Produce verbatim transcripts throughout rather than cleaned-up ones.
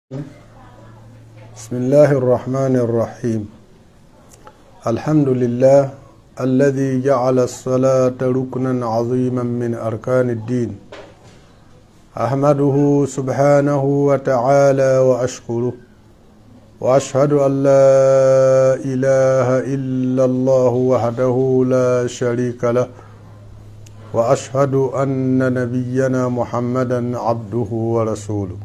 بسم الله الرحمن الرحيم. الحمد لله الذي جعل الصلاة ركنا عظيما من أركان الدين. أحمده سبحانه وتعالى وأشكره وأشهد أن لا إله إلا الله وحده لا شريك له وأشهد أن نبينا محمدا عبده ورسوله.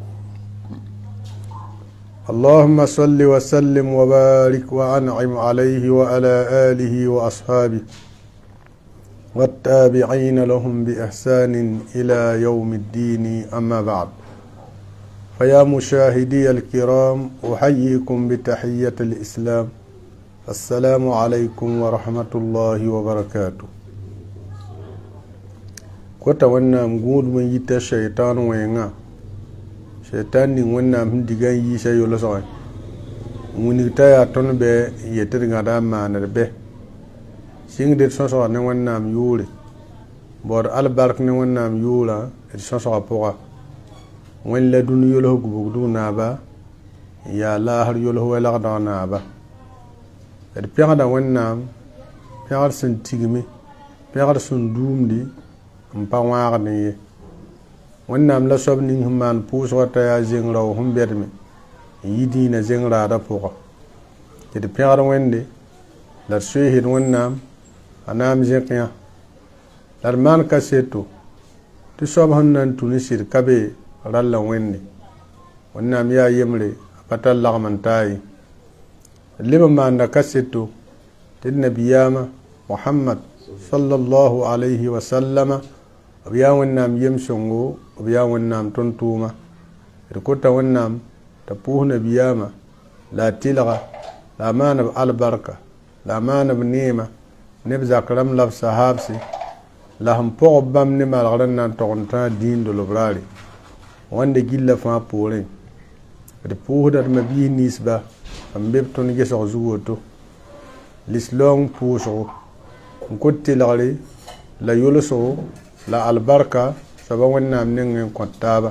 اللهم صل وسلم وبارك وأنعم عليه وعلى آله وأصحابه والتابعين لهم بإحسان إلى يوم الدين. أما بعد، فيا مشاهدي الكرام، أحييكم بتحية الإسلام. السلام عليكم ورحمة الله وبركاته. كنت وانا مقول من يتا الشيطان وينا شيطان ني وانا من ديغان يشا يولا سوي ونيتا يا تون بي يتر غدا ما نربه سين دي سو سو ني وانا م يولي بور البرك ني وانا م يولا سو سو بوغا وين لا دون يولو غبو نابا يا لا هر يولو ولا غدا نابا اد بيغدا وانا بيغال سن تيغمي بيغال سن دومدي mpa waag ne ye wẽnnaam la soab ning sẽn maan pʋʋsgã t'a yaa zeng rao sẽn bɛdme n yi dĩinã zeng raadã pʋgã tɩ d pẽgd wẽnde la d soeesd wẽnnaam a naam zẽk yã la d maan kaseto tɩ soab sẽn na n tũ ne sɩd ka be ralla wẽnde wẽnnaam yaa yembre a pa tar lagm n taa ye d leb n maanda kaseto tɩ d nabiyaamã Muhammad sallallahu alayhi wa sallama b yaa wẽnnaam yem-sõngo b yaa wẽnnaam tõn-tʋʋma d kota wẽnnaam t'a pʋʋs nabiyaamã la a tɩlga la a maan b albarka la a maan b neema ne b zak rãmb la b sahaabse la sẽn pʋg b bãmb ne malgr n na n tog n tãag dĩin dolb raare wãnde gilla fãa poorẽ. d pʋʋsda d mabiis ninsba n be b tõnd gesg zug woto lislaoong pʋʋsgo n kot tɩlgre la yʋlsgo la albarka soaba wẽnnaam neng n kõt taaba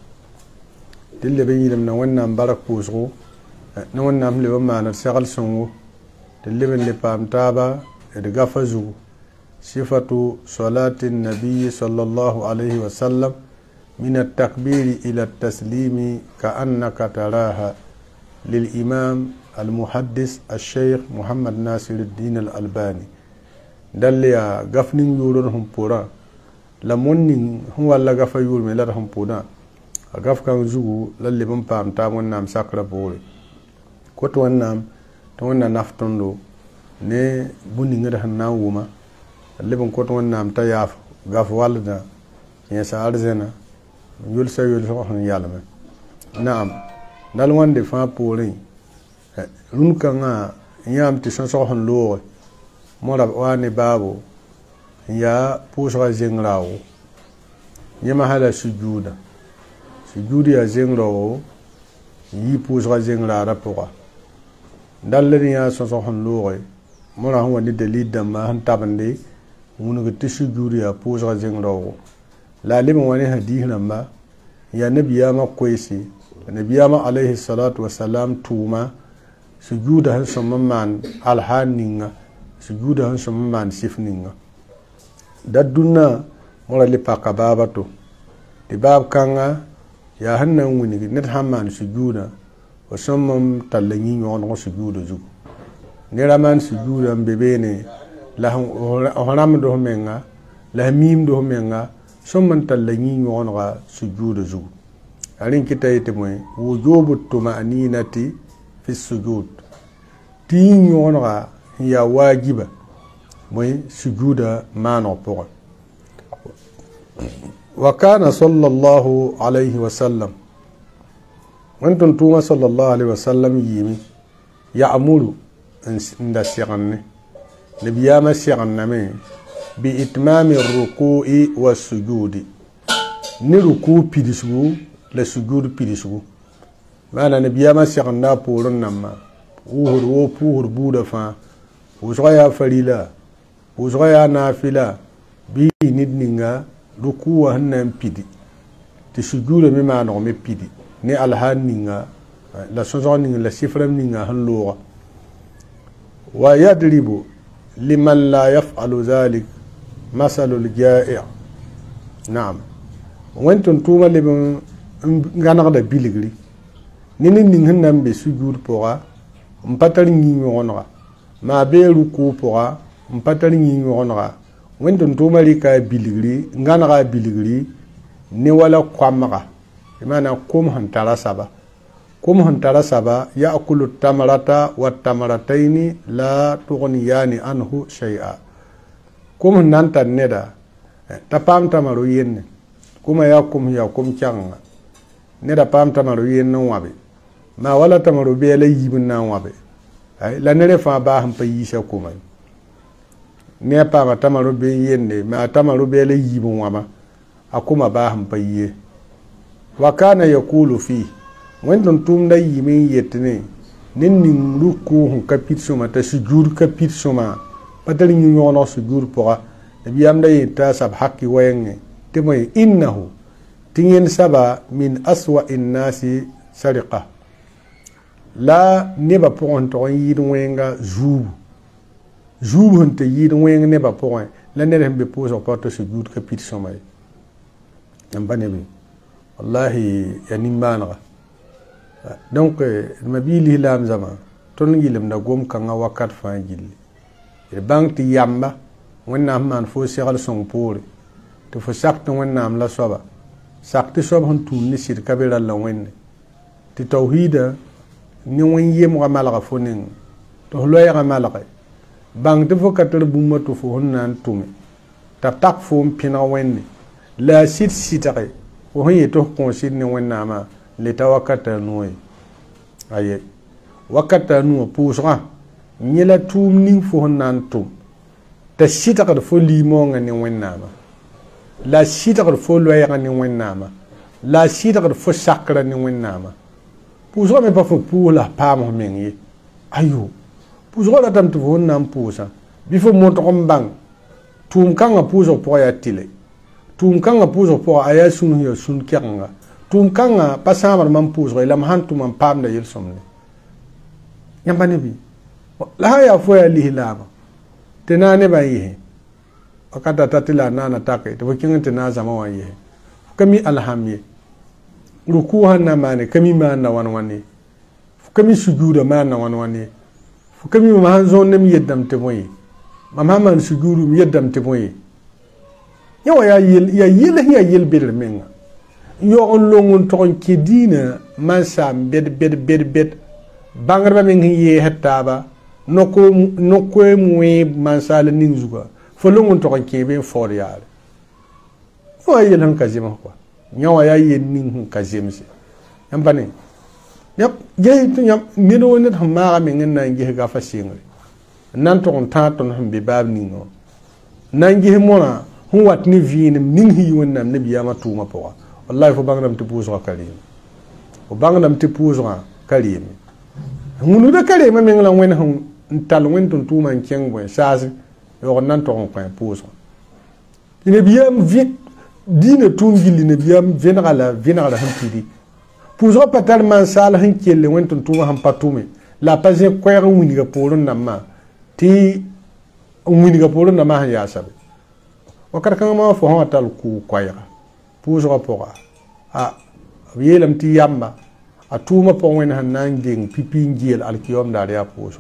tɩ leb n yɩlem na wẽnnaam bark pʋʋsgo ne wẽnnaam leb n maan d segl sõngo tɩ leb n le paam taaba d gafa zugu sifatu salati nabiyi sallallahu alayhi wa sallam min altakbiri ila altaslimi ka annaka taraha للإمام المحدث الشيخ محمد ناصر الدين الألباني. دل يا غفنين يورون هم پورا لمونين هو الله غفا يور ملار هم پورا غف كان زوغو للي بم پام تا ونام ساكرا بوري كوت ونام تو وننا نفتندو ني بوني غد حنا وما اللي بم كوت ونام تا ياف غف والدا يا سارزنا يول سا يول سو خن يالما. نعم دال وندي فا پوري رون كان يام تي سو سو خن لو morab wani babu ya pʋʋsga zeng rao yẽma hala sujuuda sujuud yaa zeng rao yi pʋʋsga zeng raara pʋga dal d yaa sõsg sẽn looge mora sẽn wa ne dalil dãmba sẽn tabende wũnug tɩ sujuud yaa pʋʋsga zeng raoogo la a leb n wa ne hadiis rãmba yaa nabiyaamã koeese nabiyaamã alayhi salatu wasalam tʋʋma sujuuda sẽn sõm n maan alhaan ninga sujuuda sẽn sõm n maan sɩf ninga da dũnã mora le paka baaba to tɩ baab kãnga yaa sẽn na n wilg ned sãn maan sujuuda fo sõm n tall la yĩ-yõgeneg sujuuda zugu ne ra maan sujuuda n be beene la f rãmd f menga la f miimd f menga sõm n tall la yĩ-yõgenega sujuuda zugu a rẽ kɩta yetɩ bõe wujubu tumaninati fi sujud tɩ yĩ-yõgenega ya wajiba moy sujuda maano pʋgẽ. wa kana sallallahu alayhi wa sallam wẽntõn tʋʋma sallallahu alayhi wa sallam yɩɩme ya'muru n da segenne nabiyaamã segenname bi itmami ruku'i wa sujudi ne rukuu pidisgu la sujud pidisgu maana nabiyaamã segenda a poorẽ namba pʋʋsd woo pʋʋsd buudã fãa pʋʋsga yaa farila pʋʋsga yaa naafila bɩ ned ninga rukuu wã sẽn na n pidi tɩ sujuuda me maaneg me pidi ne alhaan ninga la sozoni la sifram ni nga halluwa wa yadribu liman la yaf'alu dhalik masalul ja'i' na'am wentun tuma lebon ngana da biligri nini ning hanam be sujud pora mpatar ni ngona ma be ruku pora mpatar ni ngona wentun tuma li ka biligri ngana ga biligri ni wala kwamaka imana kum hantara saba kum hantara saba ya'kulu tamarata wat tamarataini la tughniyani anhu shay'a kum nanta neda tapam tamaru yenne kuma ya kum ya kum changa neda pam tamaru yenne wabe ma wala tamaru be la yibin nan wabe ay la nere fa ba ham pa yisha kuma ne pa ma tamaru be yenne ma tamaru be la yibin wama akuma ba ham pa yiye wa kana yaqulu fi wendon tum da yimin yetne nin nin ruku hun kapit suma ta sujud kapit suma padal ñu ñono sujud poa biyam da yita sab hakki wayenge te moy innahu tingen saba min aswa innasi sariqa la neba pon to yid wenga zubu zubu hunte yid wenga neba pon la ne rembe poso porto sujud kapit suma ambane bi wallahi yani manara donc mabili lam zama ton yilim da gom kan wakat fa gilli e banti yamba wonna man fo segal son pour to fo sakto wonna am la soba sakti sob hon tun ni sir kabira la wenne ti tawhida ni won yem wa malaga fo nin to lo ya malaga bang de fo katel bu mato fo hon nan tumi ta tak fo pina wenne la sit sitare o hoye to consid ni wonna ma le tawakata noy aye wakata no pusra nyela tum ning fo nan tum ta sita ka fo limo ngani wennama la sita ka fo loya ngani wennama la sita ka fo sakra ni wennama pusra me pa fo pula pa mo mengi ayo pusra la tam to nan pusa bifo mo to mbang tum kanga puso po ya tile tum kanga puso po aya sunu yo sun kyanga tum kanga pasamar man puso ila mahantu man pam da yel somne nyambane bi la ya fo ya lihilama tenane ba yi akata tatila nana take to kin tena zama wa yi kami alhamye ruku hanna mane kami manna wan wani kami sujuda manna wan wani kami ma hanzo nem yeddam te moyi mama man sujudu mi yeddam te moyi yawa ya yel ya yel ya yel bil menga yo on longon ton kedina man sam bed bed bed bed bangarba men yi hetaba noko noko muwe mansala ninzuga folongon to kan kebe for yaale yo ay lan kazima ko nyawa ya yen nin kazimse ambane yap je to nyam nido net hamma men ngena ngi ga fasingre nan to on taton hambe bab ningo nangi mona hu wat ni vini nin hi wonnam nabi yama tuma po wallahi fo bangnam te puzo kalim fo bangnam te puzo kalim hunu da kare ma men lan wen hun tal wen ton tuma nkengbo saasi yo nan to on point puzo ine biyam vit dina tungili ne biyam venala venala hampidi puzo patal man sala han kelle wen ton tuma han patume la paze kwere wini ga polon namma ti wini ga polon namma han ya sabe wakar kan ma fo ha tal ku kwaya puzo pora a yelam ti yamba a tuma po wen han nan ding pipi ngiel alkiyom da ya puzo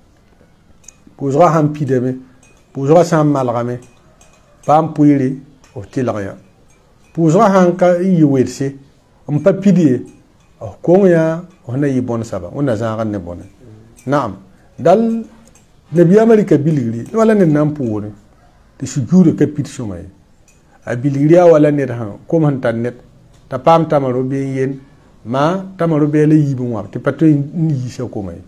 puzo han pideme puzo sam malgame pam puiri o tilaya puzo han ka yiwetse on pa pidie o konya ona yi bon saba ona za kan ne bon naam dal nabi amerika biligri wala ne nan puuri de sujure kapit sumay a biligri wala ne han ko man tan net ta pam tamaro be yen ma tamaro be le yibu wa ti pato ni yise ko may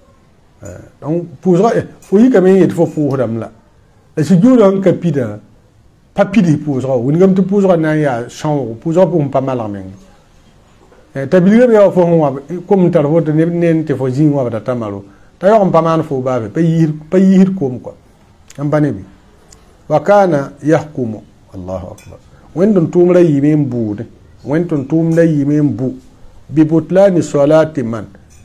donc puzo fo yi kamen yet fo puuram la la sujure an kapida papidi puzo woni ngam to puzo na ya cent puzo pour pas mal amen ta biligri ya fo wa comme tar vote ne ne te fo jin wa ta tamaro ta yo pas man fo ba be yir pa yir ko ko am banebi wa kana yahkumu Allahu akbar wendon tumra yimen bude wendon tumra yimen bu bi butlani salati man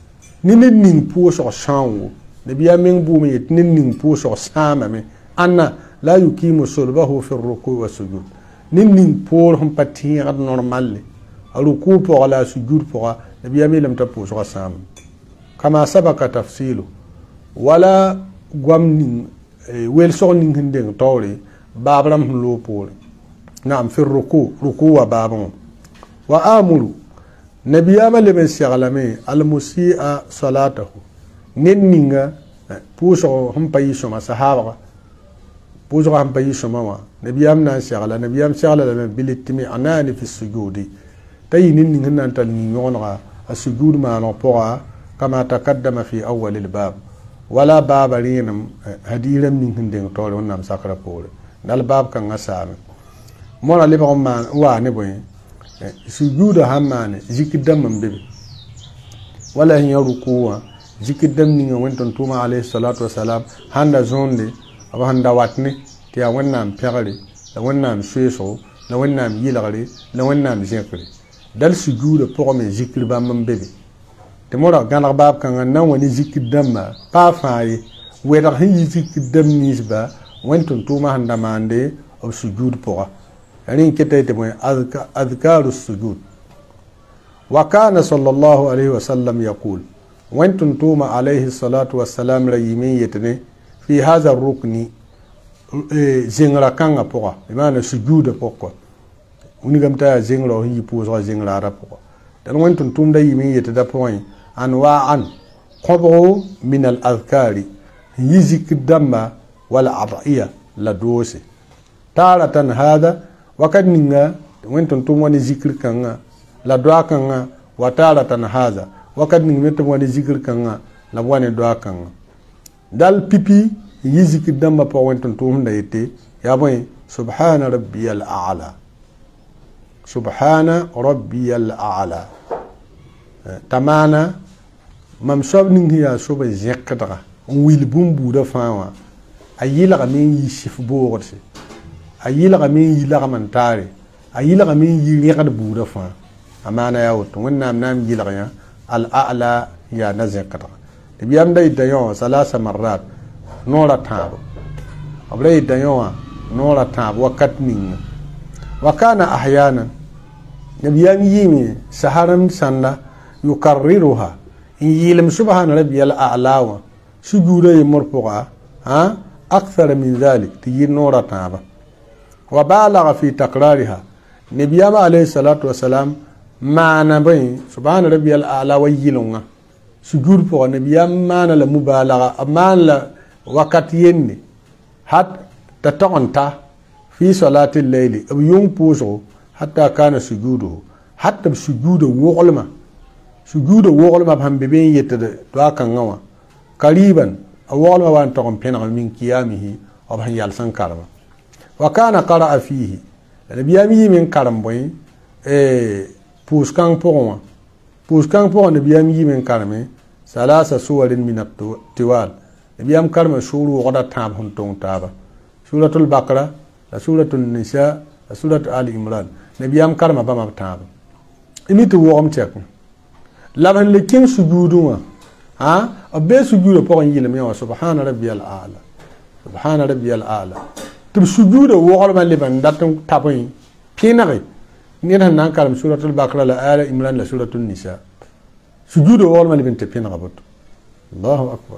ni ne ning pʋʋsg sãngo nabiyaam meng buume yetɩ ne ning pʋʋsg sãamame ãnna la yukimu sulbahu fi ruku wa sujud ne ning poor sẽn pa tẽegd normalle a ruku pʋga la a sujud pʋga nabiyaam yeelame t'a pʋʋsga sãam kama sabaka tafsilu wala goam ning welsg ning sẽn deng taoore baab rãmb sẽn loog poore naam fi ruku ruku wa baabẽ wa amuru nabiyaamã leb n seglame almusia salatahu ned ninga pʋʋsg sẽn pa yɩ sõma sahabga pʋʋsga sẽn pa yɩ sõma wã nabiyaam na n segla nabiyaam segla lame bilitmi'nani fi sujudi t'a yɩ ned ning sẽn na n tall nin-yõgenega a sujud maaneg pʋga kama takaddama fi awal lbab wala baaba rẽenem hadis rãmb ning sẽn deng taoore wẽnnaam sakrã poore dal baab kãngã saame mora lebg n maan n waa ne bõe sujuuda sãn maane zikr dãmb n bebe wala sẽn yã rukuu wã zikr dãmb ninga wẽn-tõnd tʋʋma alayhi salatu wasalam sãn da zõonde b sẽn da wat ne tɩ yaa wẽnnaam pẽgre la wẽnnaam soeesgo la wẽnnaam yɩlgre la wẽnnaam zẽkre dal sujuuda pʋgẽ me zikr bãmb n bebe tɩ mora gãneg baab kãngã n na n wa ne zikr dãmbã paa fãa ye wɛdg sẽn yɩ zikr dãmb ninsba wẽn-tõnd tʋʋma sẽn da maande b sujud pʋga rẽn keta tɩ bõe adkaru sujud wa kana sallallahu alayhi wa sallam yaqul wẽn-tõnd tʋʋma alayhi salatu wasalam ra yɩme n yetne fi hadha rukni zengra kãngã pʋga bɩmaana sujuuda pʋgã wingame t'a yaa zengra sẽn yɩ pʋʋsga zengraara pʋga dal wẽn-tõnd tʋʋmda yɩme n yetda pʋgẽ anwa'an kõbgo min al adkari n yɩ zikr dãmba wala ad'iya la doose taaratan hada wakat ninga wẽn-tõnd tʋʋm wa ne zikr kãngã la doa kãngã wa taaratan hada wakat ning me tɩ b wa ne zikr kãngã la b wa ne doa kãngã dal pipi n yɩ zikr dãmbã pʋgẽ wẽn-tõnd tʋʋm sẽn da yete yaa bõe subhana rabbiya al a'la subhana rabbiya al a'la t'a maana mam soab ning sẽn yaa sob n zẽkdga n wil bũmb buudã fãa wã a yɩlgame n yɩ sɩf boogdse a yɩlgame n yɩ lagm n taare a yɩlgame n yɩ rẽgd buudã fãa a maana yaa woto wẽnnaam na n yɩlg yã al a'la n yaa na zẽkdga tɩ b yam da yɩta yõ wã salasa marat noora tãabo b ra yɩta yõ wã noora tãab wakat ninga wa kana ahyanan nabiyaam yɩɩme saharem sãnda yukarriruha n yɩɩlem subhana rabbiyal a'la wã sujuuda yembr pʋga akthara min dhalik tɩ yɩ noora tãaba wa baalaga fi takrariha nabiyaam alayhi salatu wasalam maana bõe subhana rabbiyal a'la wa yɩlengã sujud pʋga nabiyaam maana la mubaalaga b maan la wakat yende hat t'a tog n ta fi salati llayli b yʋng pʋʋsgo hatta kana sujuduhu hatta b sujuuda woglema sujuuda woglema b sãn be be n yetd doa kãngã wã kariban a woglema wa n tog n pẽneg min kiyamihi b sẽn yals n karema wa kana qara'a fihi nabiyaam yɩɩme n karem bõe pʋʋs-kãng pʋgẽ wã pʋʋs-kãng pʋgẽ nabiyaam yɩɩme n kareme salasa suwarin min atiwal nabiyaam karema sʋʋr wogda tãab sẽn tong taaba suratul bakra la suratul nisa la surat ali imran nabiyaam karema bãmb b tãaba mi tɩ wogem tɛk la b sẽn le kẽng sujuudẽ wã b bee sujuudã pʋgẽ yɩlem yã wã subhana rabbiyal a'la subhana rabbiyal a'la tɩ b sujuudã woglmã leb n dat n tab n pẽnege ned sẽn na n karem suratul bakra la ali imran la suratul nisa sujuudã woglmã leb n tɩ pẽnega boto allahu akbar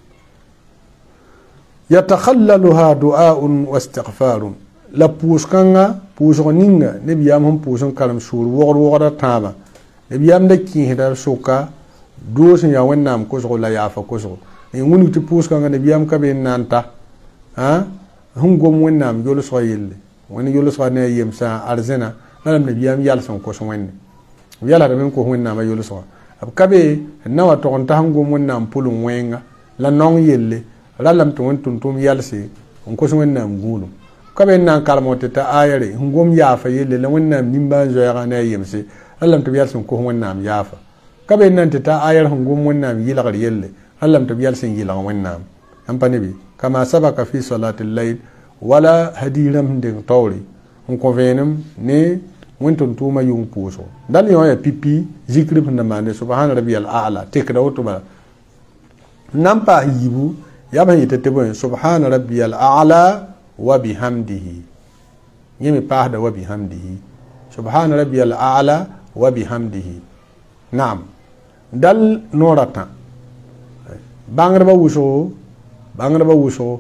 yatakhallaluha du'aun wa istighfarun la pʋʋs-kãngã pʋʋsg ninga nabiyaam sẽn pʋʋs n karem sʋʋr wogd wogda tãabã nabiyaam da kĩisda sʋka doos n yaa wẽnnaam kosgo la yaafa kosgo n wing tɩ pʋʋs-kãngã nabiyaam ka be n na n ta sẽn gom wẽnnaam yolsga yelle wẽnd yolsga ne a yemsã arzẽna la lam nabiyaam yals n kos wẽnde b yalsdame n kos wẽnnaamã yolsga b ka be n na wa tog n ta sẽn gom wẽnnaam pʋlẽ wẽnga la nong yelle ra lame tɩ wẽn-tʋm tʋʋm yalse n kos wẽnnaam gũudum ka be n na n karem tɩ ta aayare sẽn gom yaafa yelle la wẽnnaam nimbãan-zoɛɛgã ne a yemse ra lame tɩ b yals n kos wẽnnaam yaafa ka be n na n tɩ ta aayar sẽn gom wẽnnaam yɩlgr yelle ra lame tɩ b yals n yɩlg wẽnnaam yãmb pa nebi kama sabaka fi salati llayl wala hadis rãmb sẽn deng taoore n kõ vẽenem ne wẽnton tʋʋma yʋng pʋʋsgo dal yõ ya pipi zikr b sẽn na maande subhana rabbiyal a'la tekda woto bala nan paas yiibu yaa b sẽn yetɩ tɩ bõe subhana rabbiyal a'la wa bihamdihi yẽ me paasda wa bihamdihi subhana rabbiyal a'la wa bihamdihi naam dal noora tã bãngdbã wʋsgo bãngdbã wʋsgo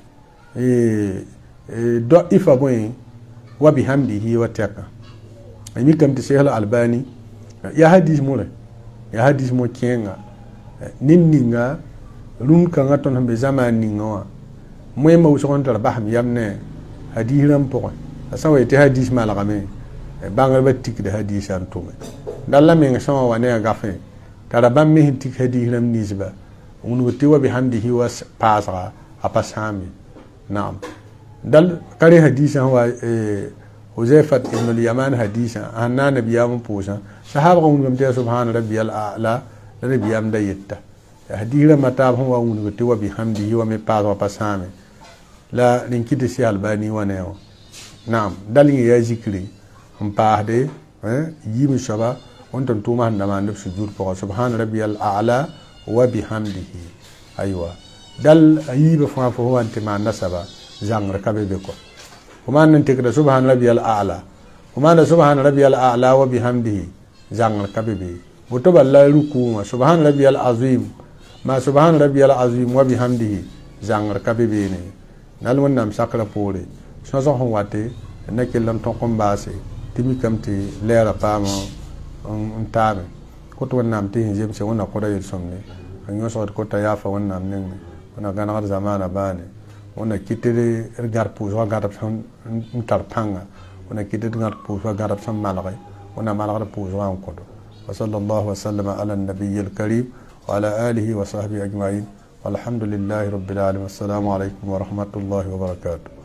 do ifa bõe wa bihamdihi wa tɛka mikame tɩ Sheikh Albani yaa hadis mure yaa hadis mo kẽenga ned ninga rũnd kãngã tõnd sẽn be zamaan ninga wã moẽmã wʋsg n tar basem yam ne hadis rãmb pʋgẽ a sã n wa yetɩ hadis malgame bãngdbã tikda hadisã n tʋme dala meng sã wa wa ne a gafẽ tara bãmb me sẽn tik hadis rãmb ninsba wũnug tɩ wa bihamdihi wa paasga a pa sãame naam dal kare hadisã wa Huzaifat ibn al-Yaman hadisã sẽn na n nabiyaam n pʋʋsã sahabgã wũnugame tɩ yaa subhana rabbiyal a'la la nabiyaam da yetta hadis rãmbã taab sẽn wa wũnug tɩ wa bihamdihi wa me paasga pa sãame la rẽn kɩ tɩ Sheikh Albani wa ne wã naam dal yẽ yaa zikri n paasde yiim soaba wẽnton tʋʋma sẽn da maand b sujud pʋgã subhana rabbiyal a'la wa bihamdihi aywa dal a yiibã fãa fo fo wa n tɩ maanda saba zãngr ka be be kɔ fo maan n tekda subhana rabbiyal a'la fo maanda subhana rabbiyal a'la wa bihamdihi zãngr ka be be woto bala rukũumã subhana rabbiyal azim ma subhana rabbiyal azim wa bihamdihi zãngr ka be beene nal wẽnnaam sakrã poore sõsg sẽn wate na kell n tõk n baase tɩ mikame tɩ lɛɛrã paama n taame kot wẽnnaam tɩ sẽn zemse wẽnna kõda yel-sõmde n yõsgd kota yaafa wẽnnaam nengẽ wẽnna gãnegd zamaana baane wẽnna kɩtd d gãd pʋʋsga gãdb sẽn n tar pãnga wẽnna kɩtd gãd pʋʋsga gãdb sẽn malge wẽnna malgd pʋʋsgã n kõdo وصلى الله وسلم على النبي الكريم وعلى آله وصحبه أجمعين والحمد لله رب العالمين والسلام عليكم ورحمة الله وبركاته.